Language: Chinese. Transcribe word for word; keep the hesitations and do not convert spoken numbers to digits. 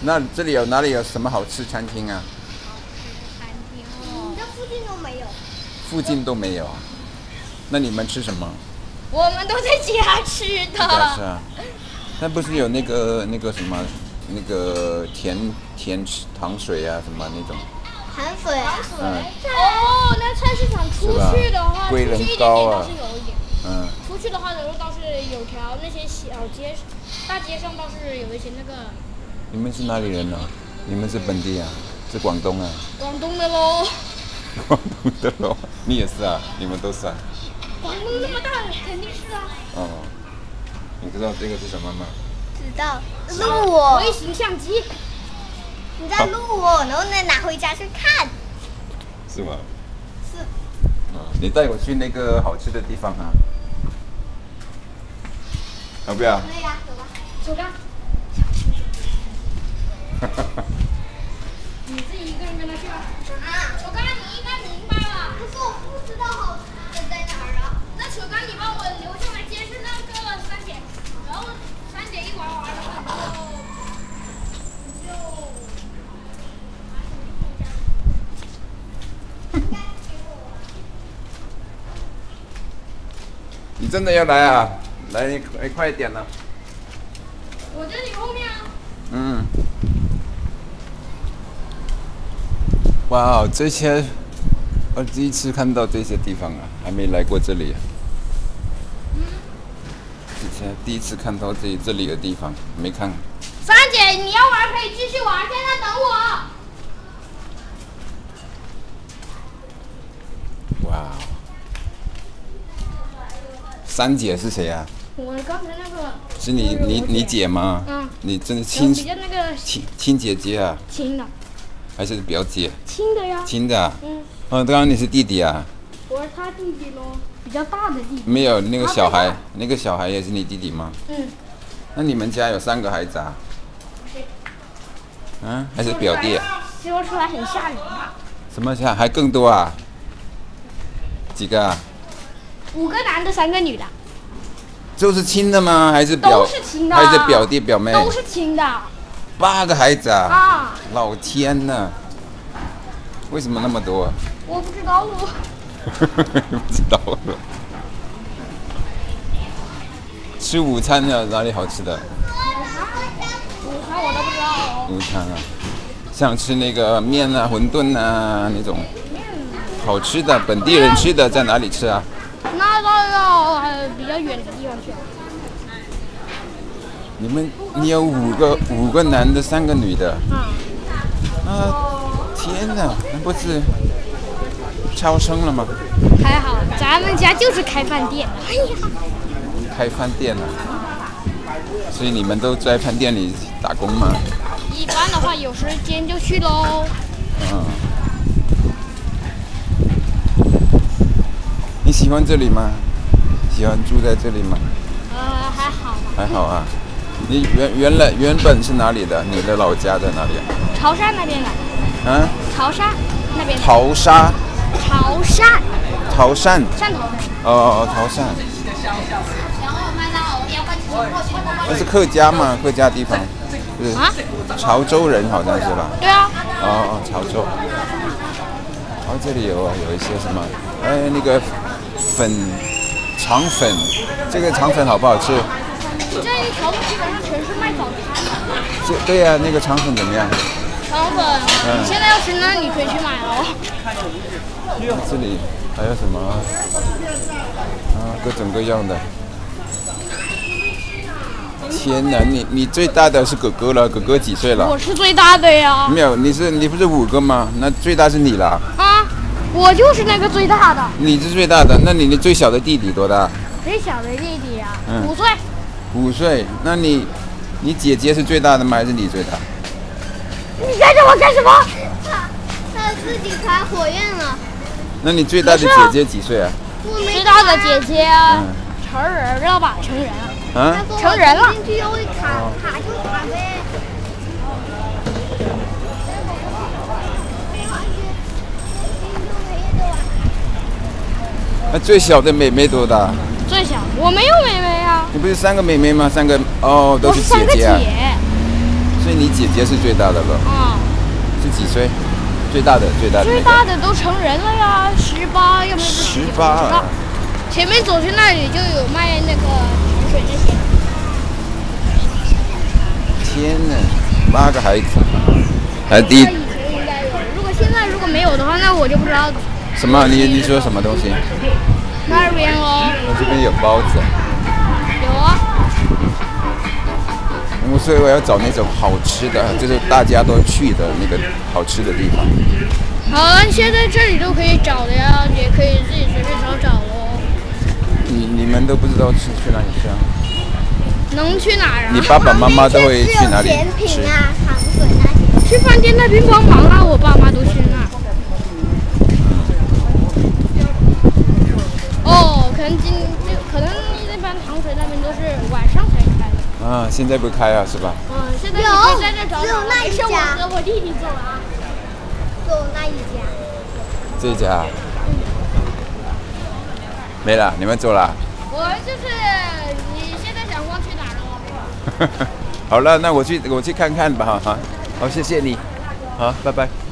那这里有哪里有什么好吃餐厅啊？ 餐厅哦，你这附近都没有。 附近都没有。那你们吃什么？ 我们都在家吃的。 家吃啊。那不是有那个那个什么那个甜甜糖水啊什么那种？ 糖水啊。 嗯。 哦，那菜市场出去的话，出去一点点倒是有一点。 嗯。 出去的话，然后倒是有条那些小街，大街上倒是有一些那个。 你们是哪里人呢、啊？你们是本地啊？是广东啊？ 广东的喽。 广东的喽，你也是啊？你们都是啊？ 广东这么大，肯定是啊。 哦，你知道这个是什么吗？ 知道，录我。 微型相机。 你在录我，然后呢拿回家去看。 是吗？ 是。 啊，你带我去那个好吃的地方啊？要不要？ 可以啊，走吧。 走吧。你自己一个人跟他去吧。 啊， 球刚，你应该明白了。 可是我不知道好吃的在哪儿啊。 那球刚，你帮我留下来监视那个三姐，然后三姐一玩完了之后，你就。 你真的要来啊？来，快快一点了。 我在你后面啊。 嗯。哇，这些我第一次看到这些地方啊，还没来过这里、啊。 嗯。 之前第一次看到这这里的地方，没看。 三姐，你要玩可以继续玩，现在等我。 哇。三姐是谁啊？ 我刚才那个。 是你你你姐吗？ 嗯。 你真的亲比较那个亲亲姐姐啊？ 亲的。 还是表姐？ 亲的呀。 亲的、啊。 嗯。 哦，当然你是弟弟啊。 我是他弟弟喽，比较大的弟弟。 没有那个小孩，那个小孩也是你弟弟吗？ 嗯。 那你们家有三个孩子啊？嗯，还是表弟？ 说出来很吓人吧？ 什么吓？还更多啊？几个啊？ 五个男的，三个女的。 就是亲的吗？还是表？ 都是亲的。 还是表弟表妹？ 都是亲的。 八个孩子啊！ 啊！ 老天呐！为什么那么多？ 我不知道了。 不知道了。吃午餐呢？哪里好吃的？ 午餐我都不知道。 午餐啊，像吃那个面啊、馄饨啊那种，好吃的本地人吃的，在哪里吃啊？ 那到要比较远的地方去。 你们，你有五个五个男的，三个女的。 嗯。 啊，天哪，那不是超生了吗？ 还好，咱们家就是开饭店。哎呀。 开饭店啊？所以你们都在饭店里打工吗？ 一般的话，有时间就去喽。 嗯。你喜欢这里吗？喜欢住在这里吗？ 呃，还好吧。 还好啊。你原原来原本是哪里的？你的老家在哪里啊？ 潮汕那边的。 嗯。 潮汕那边。 潮沙。 潮汕。 潮汕。 汕头。 哦哦，潮汕。那是客家吗？客家地方。是。 啊。 潮州人好像是吧？ 对啊。 哦哦，潮州。哦，这里有有一些什么？哎，那个粉肠粉，这个肠粉好不好吃？ 这一条路基本上全是卖早餐的。 这对呀、啊，那个肠粉怎么样？ 肠粉，嗯、你现在要吃呢，你可以去买喽。 这里还有什么？啊，各种各样的。天哪，你你最大的是哥哥了，哥哥几岁了？ 我是最大的呀。 没有，你是你不是五个吗？那最大是你了。 啊，我就是那个最大的。 你是最大的，那你的最小的弟弟多大？ 最小的弟弟呀、啊， 嗯、 五岁。 五岁，那你你姐姐是最大的吗？还是你最大？ 你跟着我干什么？ 他他自己开火焰了。 那你最大的姐姐几岁啊？ 最大的姐姐、嗯、成人了吧？成人了。 啊？ 成人了。 进去又会卡卡就卡呗。 那最小的妹妹多大？ 最小，我没有妹妹啊。 你不是三个妹妹吗？三个哦，都是姐姐啊。 姐所以你姐姐是最大的了， 啊、 是几岁？最大的最大的、那个。 最大的都成人了呀，十八，要不然就十八了。 前面走去那里就有卖那个糖水那些。 天哪，八个孩子，还第一。 以前应该有，如果现在如果没有的话，那我就不知道。 什么？你你说什么东西？ 那边哦。 我这边有包子。 有啊。 我所以我要找那种好吃的，就是大家都去的那个好吃的地方。 好，现在这里都可以找的呀，也可以自己随便找找喽。 你你们都不知道去去哪里吃啊？ 能去哪儿啊？ 你爸爸妈妈都会去哪里甜品吃？ 啊，糖水那些。 去饭店那边帮忙啊，我爸妈都去那儿。哦，可能今就可能那般糖水那边都是晚上才开的。 啊，现在不开啊，是吧？ 嗯，现在你有可以在这找找。 只有那一是我家和我弟弟走啊。 就那一家。 这一家。没了，你们走了。 我就是你现在想光去哪儿喽？ 好了，那我去我去看看吧，哈，好，谢谢你，好，拜拜。